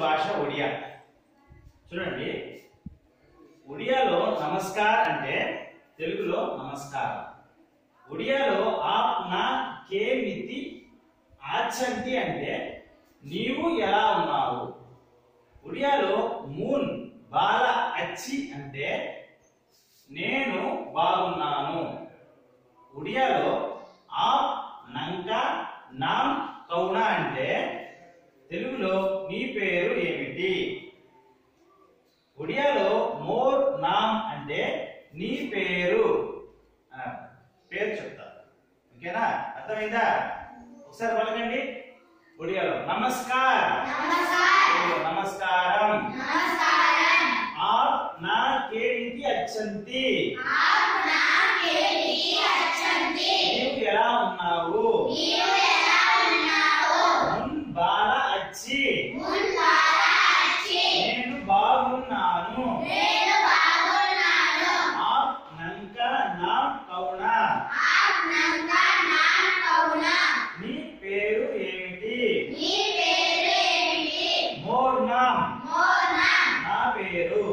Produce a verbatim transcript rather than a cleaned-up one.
భాష ఒడియా. చూడండి, ఒడియాలో నమస్కార్ అంటే తెలుగులో నమస్కారం. ఒడియాలో ఆప్ నా కేమితి ఆచంతి అంటే నీవు ఎలా ఉన్నావు. ఒడియాలో మూన్ బాల అచ్చి అంటే నేను బాగున్నాను. ఒడియాలో ఆప్ నంక నామ్ కౌన అంటే తెలుగులో నీ పేరు ఏమిటి. ఒడియాలో మోర్ నామ్ అంటే నీ పేరు పేరు చెప్తారు. ఓకేనా, అర్థమైందా? ఒకసారి పలకండి. ఒడియాలో నమస్కార్, నమస్కారం. ఆప్ నా కేమితి అచ్చంతి, నీవు ఎలా ఉన్నావు. మున్ బాల అచ్చి, నేను బాగున్నాను. ఆప్ నంక నామ్ కౌన, నీ పేరు ఏమిటి. మోర్ నామ్, నా పేరు.